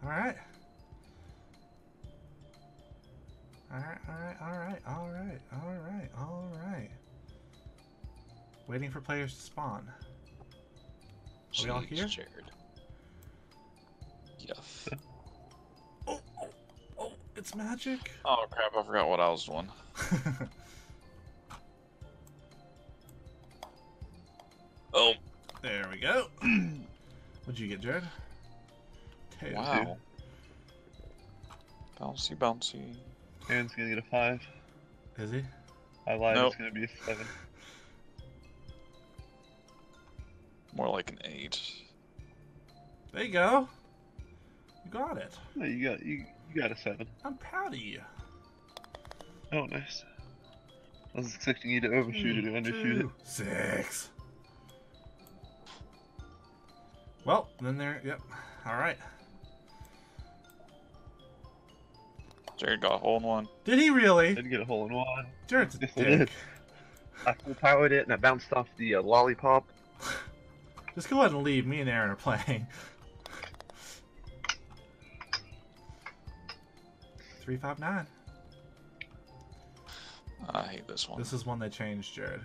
Alright. Alright. Waiting for players to spawn. Are we all here? Jared. Yes. Oh, it's magic. Oh crap, I forgot what I was doing. Oh. There we go. What'd you get, Jared? Wow. Bouncy, bouncy. Aaron's gonna get a 5. Is he? I lied, Nope. it's gonna be a 7. More like an 8. There you go. You got it. No, you got a 7. I'm proud of you. Oh, nice. I was expecting you to overshoot it or undershoot it. 6. Well, then there. Yep. All right. Jared got a hole in one. Did he really? Didn't get a hole in one. Jared's a Yes, I dick. did. I full powered it and I bounced off the lollipop. Just go ahead and leave. Me and Aaron are playing. 359. I hate this one. This is one they changed, Jared.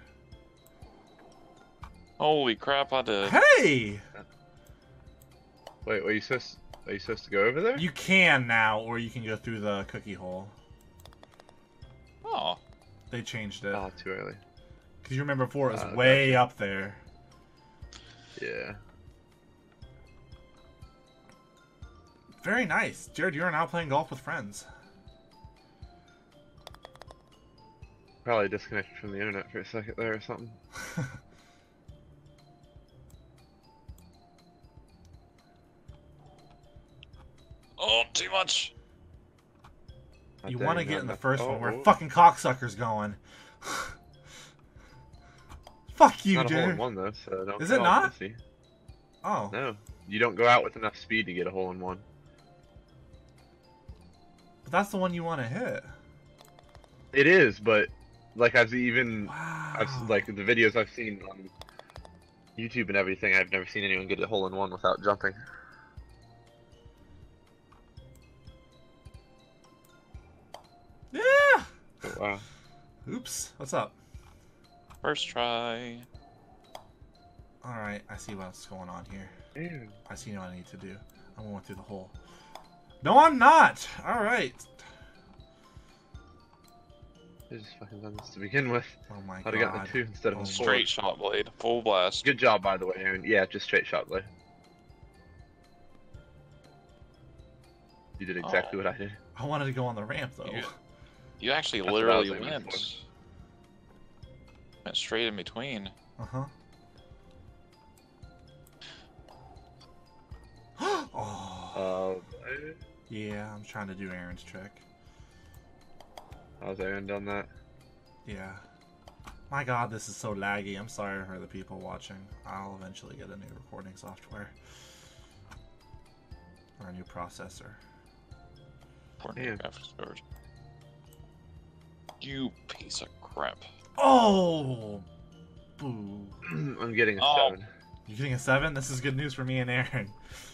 Holy crap, I did. Hey! Wait, are you supposed to go over there? You can now, or you can go through the cookie hole. Oh. They changed it. Oh, too early. Because you remember before it was way gotcha. up there. Yeah. Very nice. Jared, you're now playing golf with friends. Probably disconnected from the internet for a second there or something. Oh, too much. God You dang, want to no, get in the no. first Oh, one where oh. fucking cocksucker's going. Fuck you, Not a hole in Jared. one though, so don't Is get it all not? pissy. Oh. No, you don't go out with enough speed to get a hole in one. But that's the one you want to hit. It is, but like Wow. like the videos I've seen on YouTube and everything, I've never seen anyone get a hole in one without jumping. Yeah! Oh, wow. Oops. What's up? First try. Alright, I see what's going on here. Ew. I see what I need to do. I'm going through the hole. No, I'm not! Alright. I just fucking done this to begin with. Oh my I'd god. have gotten a 2 instead of Oh a my- 4. Straight shot blade. Full blast. Good job, by the way, Aaron. Yeah, just straight shot blade. You did exactly what I did. I wanted to go on the ramp, though. You actually That's what I was literally aiming went. Went straight in between. Uh-huh. Oh. Yeah, I'm trying to do Aaron's trick. How's Aaron done that? Yeah. My god, this is so laggy. I'm sorry for the people watching. I'll eventually get a new recording software. Or a new processor. According to the graphics card. You piece of crap. Oh! Boo. I'm getting a Oh. 7. You getting a 7? This is good news for me and Aaron.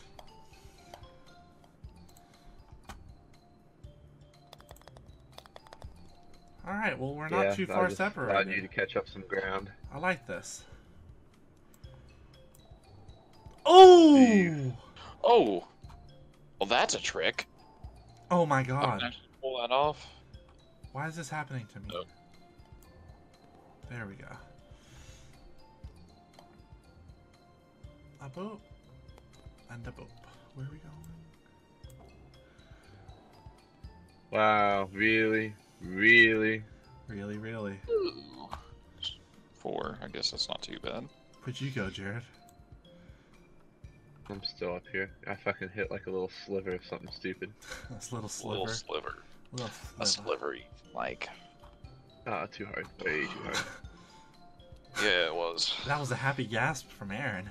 Alright, well, we're not too far Allowed you separated. to catch up some ground. I like this. Oh! Steve. Oh! Well, that's a trick. Oh my I can god. actually pull that off. Why is this happening to me? Oh. There we go. A boop. And a boop. Where are we going? Wow, really? Really? Really, really. Ooh. 4. I guess that's not too bad. Where'd you go, Jared? I'm still up here. I fucking hit like a little sliver of something stupid. This little Little sliver. sliver. Little A sliver. slivery. Like. Ah, too hard. Way too hard. Yeah, it was. That was a happy gasp from Aaron.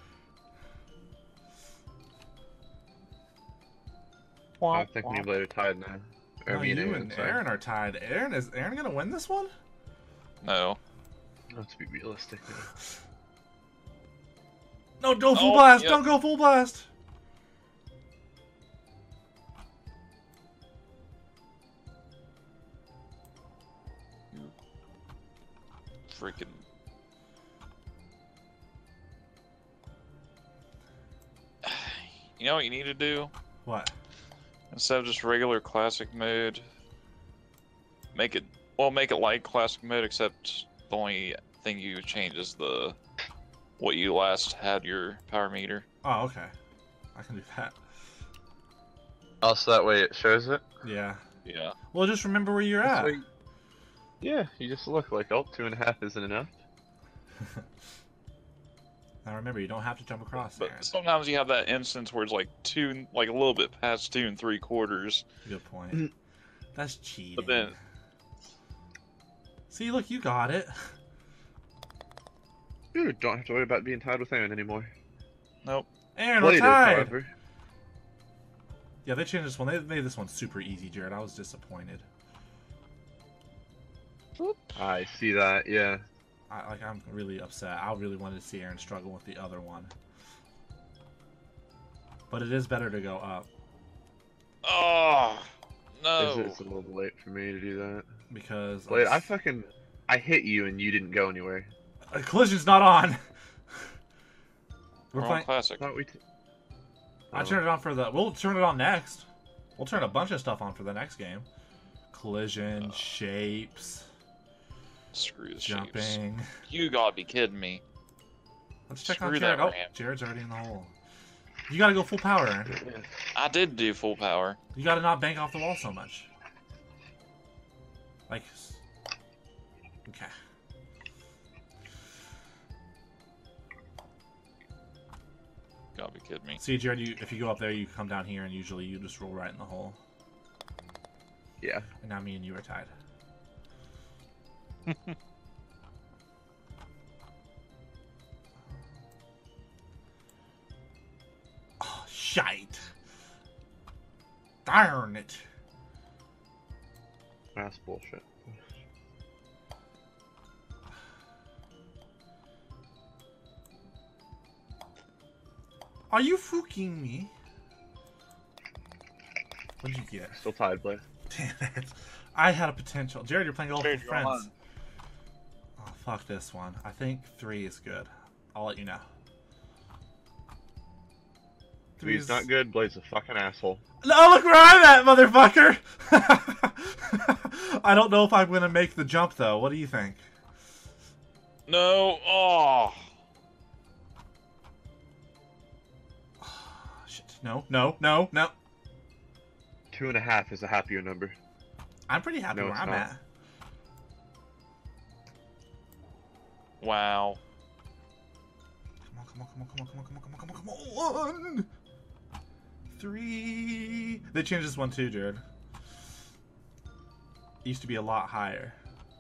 I think me and Blade are tied now. Or No, me and you Aaron, and sorry. Aaron are tied. Is Aaron gonna win this one? No. Let's be realistic now. No, don't full Oh, blast! yep. Don't go full blast! freaking. You know what you need to do? What? Instead of just regular classic mode, make it like classic mode, except the only thing you change is what you last had your power meter. Oh, okay. I can do that. Also, that way it shows it. Yeah. Yeah. Well, just remember where you're That's at. way- Yeah, you just look like, oh, 2.5 isn't enough. Now remember, you don't have to jump across, Aaron. But sometimes you have that instance where it's like a little bit past 2 3/4. Good point. That's cheating. But then, See, look, you got it. Dude, don't have to worry about being tied with Aaron anymore. nope. Aaron, we're Later, tied. however. Yeah, they changed this one. They made this one super easy, Jared. I was disappointed. I see that, yeah. I'm really upset. I really wanted to see Aaron struggle with the other one. But it is better to go up. Oh no! It's a little late for me to do that. Because... Wait, I hit you and you didn't go anywhere. Collision's not on! We're We're on playing... classic. Thought we I turned it on for the... We'll turn it on next. We'll turn a bunch of stuff on for the next game. Collision, shapes, Screw the shapes. jumping. You gotta be kidding me. Let's check Screw on Jared. that Oh, ramp. Jared's already in the hole. You gotta go full power, Aaron. I did do full power. You gotta not bank off the wall so much. Like... Okay. Gotta be kidding me. See, Jared, if you go up there, you come down here, and usually you just roll right in the hole. Yeah. And now me and you are tied. Oh, shite. Darn it. That's bullshit. Are you fucking me? What'd you get? Still tied, Blaze. Damn it. I had a potential. Jared, you're playing golf with Jared, you're friends. on. Oh, fuck this one. I think 3 is good. I'll let you know. Three's not good. Blaze a fucking asshole. No, look where I'm at, motherfucker! I don't know if I'm gonna make the jump, though. What do you think? No. Oh. Shit. No, no, no, no. 2.5 is a happier number. I'm pretty happy No, where it's I'm not. at. Wow. Come on, come on, come on, come on, come on, come on, come on, come on, come on! 3. They changed this one too, Jared. It used to be a lot higher.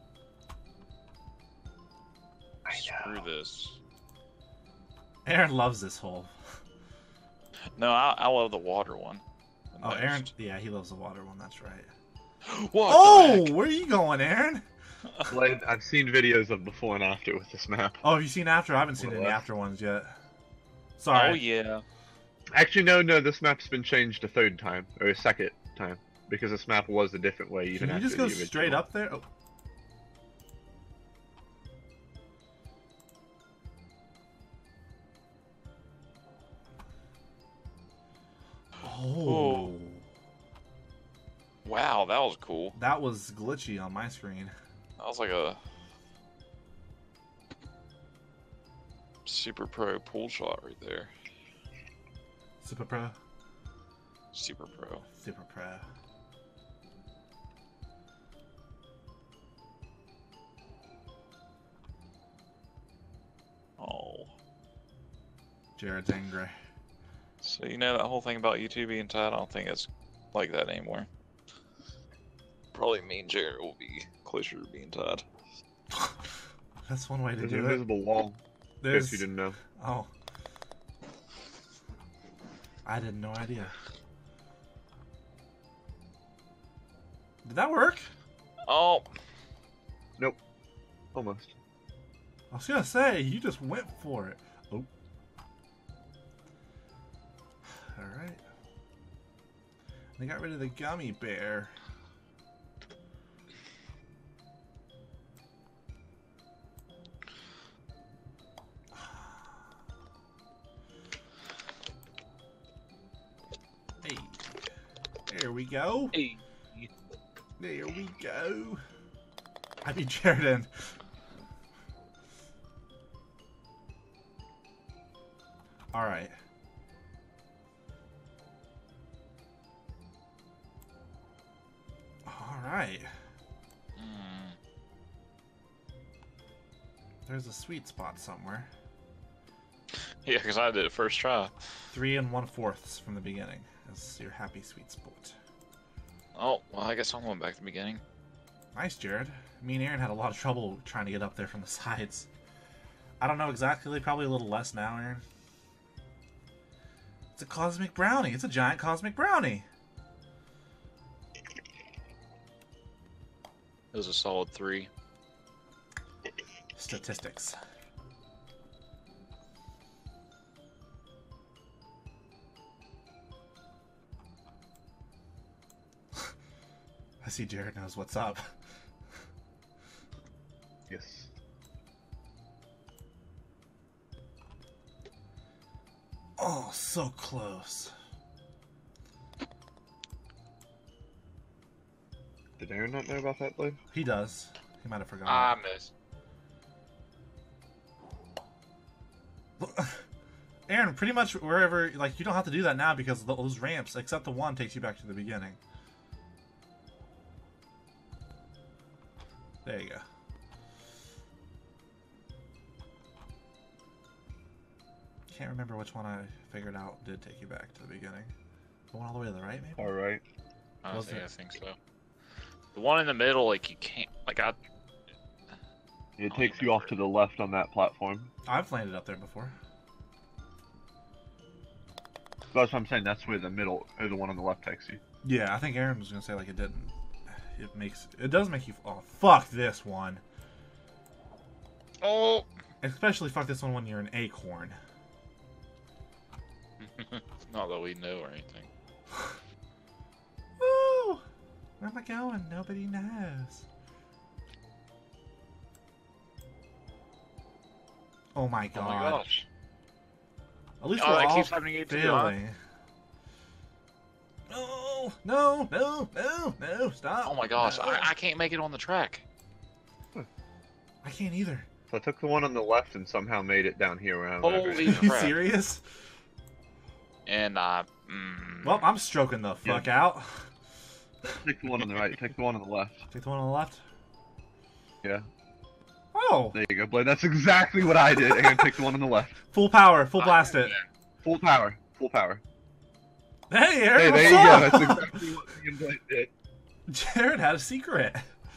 Screw this. Aaron loves this hole. No, I love the water one. the Oh, Aaron. most. Yeah, he loves the water one. That's right. What the Oh, heck? where are you going, Aaron? Blaze, I've seen videos of before and after with this map. Oh, have you seen after? I haven't seen Well, any after ones yet. Sorry. Oh yeah. Actually, no, this map's been changed a third time, or a second time, because this map was a different way even Can you after just go the original. straight up there? Oh. Oh. Wow, that was cool. That was glitchy on my screen. That was like a super pro pull shot right there. Super Pro. Super pro. Super Pro. Oh. Jared's angry. So you know that whole thing about YouTube being tied? I don't think it's like that anymore. Probably me and Jared will be closer to being tied. That's one way to There's an do it. invisible wall. In There's... case you didn't know. Oh. I had no idea. Did that work? Oh, Nope. Almost. I was gonna say, you just went for it. Oh. Alright. They got rid of the gummy bear. There we go. Hey. There we go. I beat Jared in. Alright. Alright. There's a sweet spot somewhere. Yeah, because I did it first try. 3 1/4 from the beginning is your happy sweet spot. Oh, well, I guess I'm going back to the beginning. Nice, Jared. Me and Aaron had a lot of trouble trying to get up there from the sides. I don't know exactly, probably a little less now, Aaron. It's a cosmic brownie. It's a giant cosmic brownie. It was a solid 3. Statistics. I see Jared knows what's up. Yes. Oh, so close. Did Aaron not know about that, Blade? He does. He might have forgotten. I missed. Aaron, pretty much wherever, like, you don't have to do that now because those ramps, except the one, takes you back to the beginning. There you go. Can't remember which one I figured out did take you back to the beginning. The one all the way to the right, maybe? Alright. Was I it? think so. The one in the middle, like, you can't, like, It takes you off to the left on that platform. I've landed up there before. That's what I'm saying, that's where the middle, or the one on the left takes you. Yeah, I think Aaron was gonna say like it didn't. It does make you. Oh, fuck this one. Oh! Especially fuck this one when you're an acorn. Not that we know or anything. Woo! Where am I going? Nobody knows. Oh my god. Oh my gosh. At least Oh, we're that all keeps happening to you too, huh? failing. No, no, no, no, no, stop. Oh my gosh, No. I can't make it on the track. I can't either. So I took the one on the left and somehow made it down here where I'm at. Holy Are you crap. serious? And Well, I'm stroking the fuck out. Take the one on the right, take the one on the left. Take the one on the left. Yeah. Oh, There you go, Blade. That's exactly what I did. I'm gonna take the one on the left. full power, full blast it. Full power. Full power. Hey, Aaron, Hey, there you what's go. up? That's exactly what me and Blade did. Jared had a secret.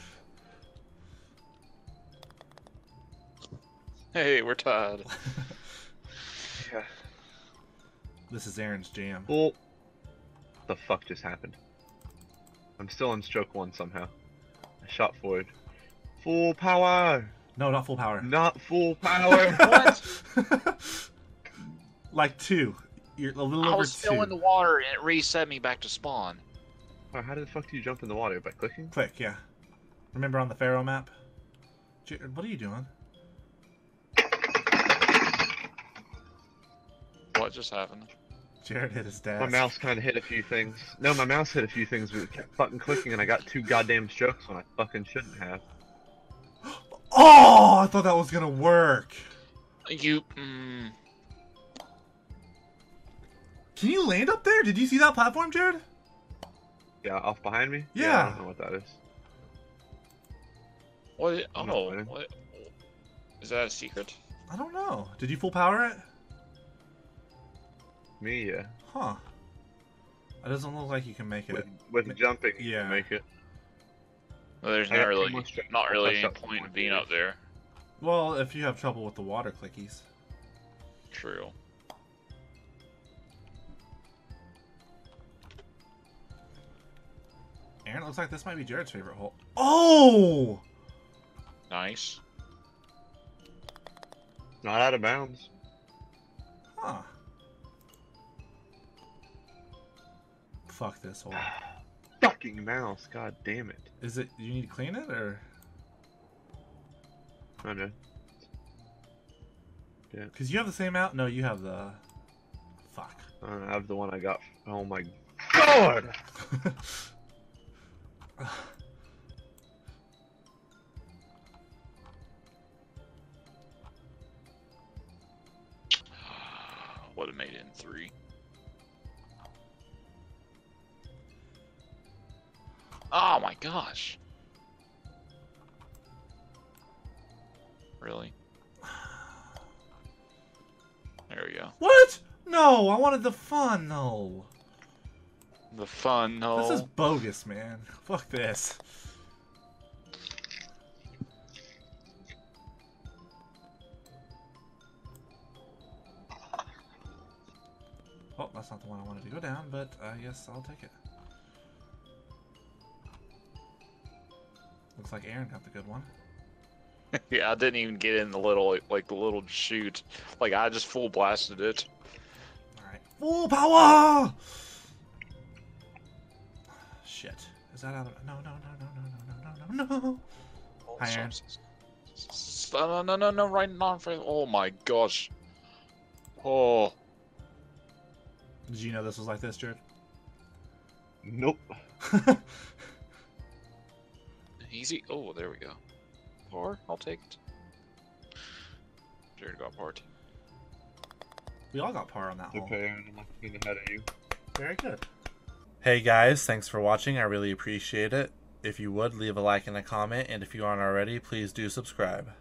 Hey, we're tied. Yeah. This is Aaron's jam. Well, what the fuck just happened? I'm still in stroke 1 somehow. I shot forward. Full power! No, not full power. Not full power! What? Like 2. You're a little I over was 2. still in the water and it reset me back to spawn. Oh, how the fuck do you jump in the water? By clicking? Click, yeah. Remember on the Pharaoh map? Jared, what are you doing? What just happened? Jared hit his dad. My mouse kind of hit a few things. No, my mouse hit a few things, but it kept fucking clicking, and I got 2 goddamn strokes when I fucking shouldn't have. Oh, I thought that was gonna work. You, Can you land up there? Did you see that platform, Jared? Yeah, off behind me? Yeah. I don't know what that is. what? I'm not Oh, winning. what? Is that a secret? I don't know. Did you full power it? Me, yeah. Huh. It doesn't look like you can make it. With jumping, you Yeah. can make it. Well, there's I not got 2 really, more strokes. not really I'll any shut point in one being more. up there. Well, if you have trouble with the water clickies. True. Aaron, it looks like this might be Jared's favorite hole. Oh! Nice. Not out of bounds. Huh. Fuck this hole. Fucking mouse, god damn it. Is it, you need to clean it, or? I know. Because you have the same out? No, you have the... Fuck. I have the one I got. Oh my God! Would have made it in 3. Oh my gosh. Really? There we go. What? No, I wanted the fun. No. The fun, no. This is bogus, man. Fuck this. Oh, that's not the one I wanted to go down, but I guess I'll take it. Looks like Aaron got the good one. Yeah, I didn't even get in the little, like the little chute. Like, I just full blasted it. Alright. Full power! Shit. Is that out of... No, no, no, no, no, no, no, no, no. Hi, Aaron. No, right on for... Oh my gosh. Oh. Did you know this was like this, Jared? Nope. Easy. Oh, there we go. Par, I'll take it. Jared got par too. We all got par on that hole. Okay, Aaron, I'm looking ahead of you. Very good. Hey guys, thanks for watching. I really appreciate it. If you would, leave a like and a comment, and if you aren't already, please do subscribe.